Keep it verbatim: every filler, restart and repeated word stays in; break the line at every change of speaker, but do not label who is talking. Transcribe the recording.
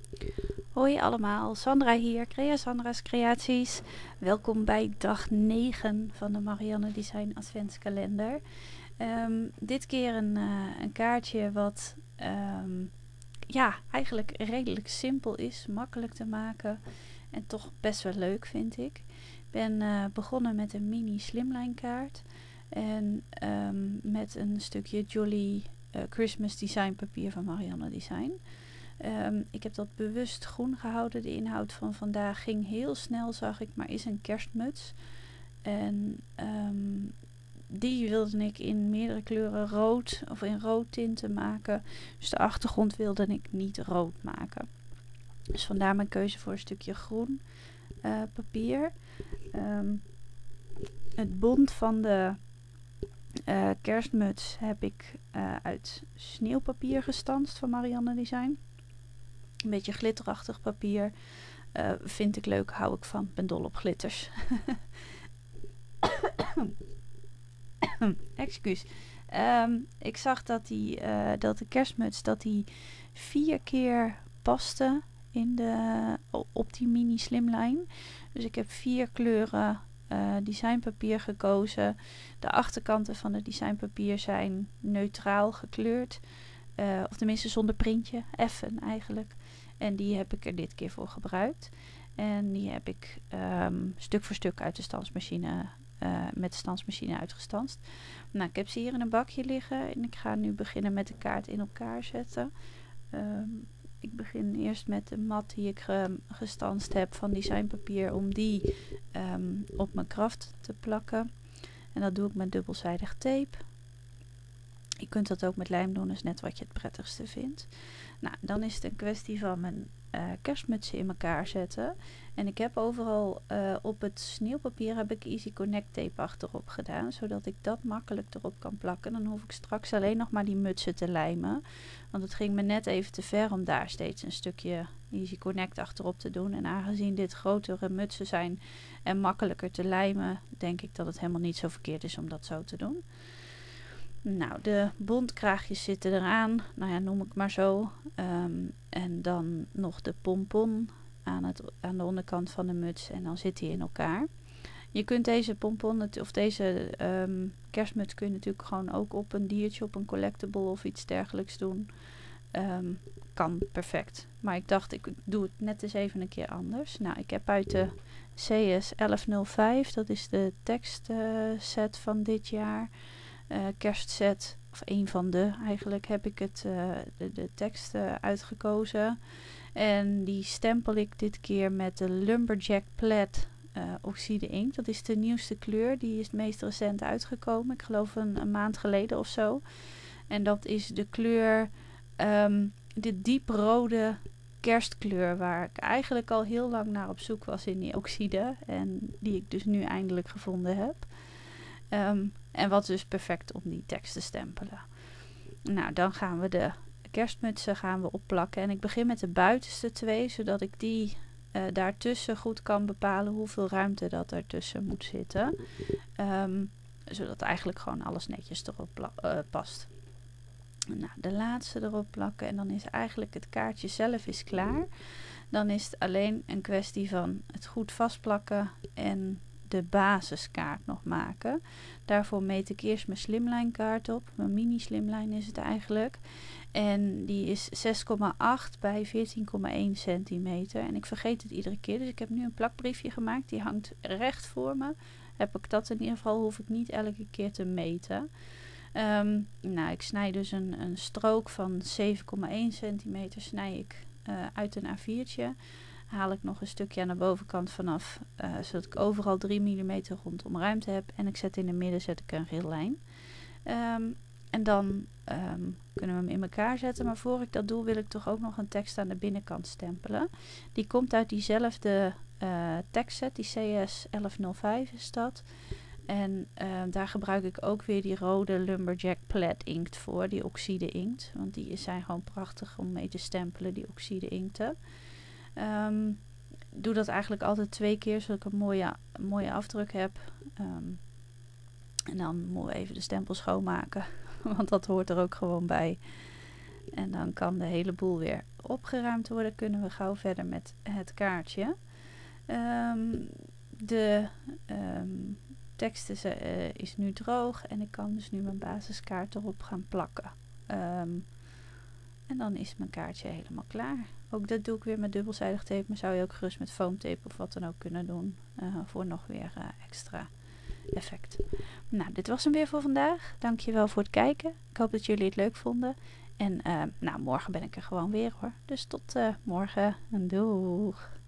Hoi allemaal, Sandra hier, Crea Sandra's Creaties. Welkom bij dag negen van de Marianne Design Adventskalender. Um, dit keer een, uh, een kaartje wat um, ja, eigenlijk redelijk simpel is, makkelijk te maken en toch best wel leuk vind ik. Ik ben uh, begonnen met een mini slimline kaart en um, met een stukje Jolly uh, Christmas design papier van Marianne Design. Um, ik heb dat bewust groen gehouden. De inhoud van vandaag ging heel snel, zag ik, maar is een kerstmuts. En um, die wilde ik in meerdere kleuren rood of in rood tinten maken. Dus de achtergrond wilde ik niet rood maken. Dus vandaar mijn keuze voor een stukje groen uh, papier. Um, het bont van de uh, kerstmuts heb ik uh, uit sneeuwpapier gestanst van Marianne Design. Een beetje glitterachtig papier. Uh, vind ik leuk, hou ik van. Ben dol op glitters. Excuus. Um, ik zag dat, die, uh, dat de kerstmuts dat die vier keer paste in de, op die mini slimline. Dus ik heb vier kleuren uh, designpapier gekozen. De achterkanten van het designpapier zijn neutraal gekleurd. Uh, of tenminste zonder printje. Effen eigenlijk. En die heb ik er dit keer voor gebruikt. En die heb ik um, stuk voor stuk uit de stansmachine, uh, met de stansmachine uitgestanst. Nou, ik heb ze hier in een bakje liggen. En ik ga nu beginnen met de kaart in elkaar zetten. Um, ik begin eerst met de mat die ik ge, gestanst heb van designpapier. Om die um, op mijn kraft te plakken. En dat doe ik met dubbelzijdig tape. Je kunt dat ook met lijm doen, is net wat je het prettigste vindt. Nou, dan is het een kwestie van mijn uh, kerstmutsen in elkaar zetten. En ik heb overal uh, op het sneeuwpapier heb ik Easy Connect tape achterop gedaan. Zodat ik dat makkelijk erop kan plakken. Dan hoef ik straks alleen nog maar die mutsen te lijmen. Want het ging me net even te ver om daar steeds een stukje Easy Connect achterop te doen. En aangezien dit grotere mutsen zijn en makkelijker te lijmen, denk ik dat het helemaal niet zo verkeerd is om dat zo te doen. Nou, de bontkraagjes zitten eraan. Nou ja, noem ik maar zo. Um, en dan nog de pompon aan, het, aan de onderkant van de muts. En dan zit die in elkaar. Je kunt deze pompon of deze um, kerstmuts kun je natuurlijk gewoon ook op een diertje, op een collectible of iets dergelijks doen. Um, kan perfect. Maar ik dacht, ik doe het net eens even een keer anders. Nou, ik heb uit de C S elf nul vijf, dat is de tekstset uh, van dit jaar. Uh, kerstset, of een van de eigenlijk, heb ik het, uh, de, de tekst uh, uitgekozen. En die stempel ik dit keer met de Lumberjack Plaid uh, oxide inkt. Dat is de nieuwste kleur, die is het meest recent uitgekomen. Ik geloof een, een maand geleden of zo. En dat is de kleur, um, de dieprode kerstkleur, waar ik eigenlijk al heel lang naar op zoek was in die oxide. En die ik dus nu eindelijk gevonden heb. Um, en wat dus perfect om die tekst te stempelen. Nou, dan gaan we de kerstmutsen gaan we opplakken. En ik begin met de buitenste twee, zodat ik die uh, daartussen goed kan bepalen hoeveel ruimte dat ertussen moet zitten. Um, zodat eigenlijk gewoon alles netjes erop uh, past. Nou, de laatste erop plakken en dan is eigenlijk het kaartje zelf is klaar. Dan is het alleen een kwestie van het goed vastplakken en de basiskaart nog maken. Daarvoor meet ik eerst mijn slimline kaart op. Mijn mini slimline is het eigenlijk. En die is zes komma acht bij veertien komma één centimeter. En ik vergeet het iedere keer. Dus ik heb nu een plakbriefje gemaakt. Die hangt recht voor me. Heb ik dat in ieder geval, hoef ik niet elke keer te meten. Um, nou, ik snij dus een, een strook van zeven komma één centimeter snij ik uh, uit een A viertje. Haal ik nog een stukje aan de bovenkant vanaf, uh, zodat ik overal drie millimeter rondom ruimte heb. En ik zet in het midden zet ik een rillijn. Um, en dan um, kunnen we hem in elkaar zetten. Maar voor ik dat doe, wil ik toch ook nog een tekst aan de binnenkant stempelen. Die komt uit diezelfde uh, tekstset, die C S elf nul vijf is dat. En uh, daar gebruik ik ook weer die rode Lumberjack Plaid inkt voor, die oxide inkt. Want die zijn gewoon prachtig om mee te stempelen, die oxide inkten. Um, doe dat eigenlijk altijd twee keer, zodat ik een mooie, een mooie afdruk heb. Um, en dan moeten we even de stempel schoonmaken, want dat hoort er ook gewoon bij. En dan kan de hele boel weer opgeruimd worden, kunnen we gauw verder met het kaartje. Um, de um, tekst is, uh, is nu droog en ik kan dus nu mijn basiskaart erop gaan plakken. Um, en dan is mijn kaartje helemaal klaar. Ook dat doe ik weer met dubbelzijdig tape, maar zou je ook gerust met foamtape of wat dan ook kunnen doen. Uh, voor nog weer uh, extra effect. Nou, dit was hem weer voor vandaag. Dankjewel voor het kijken. Ik hoop dat jullie het leuk vonden. En uh, nou, morgen ben ik er gewoon weer hoor. Dus tot uh, morgen en doeg!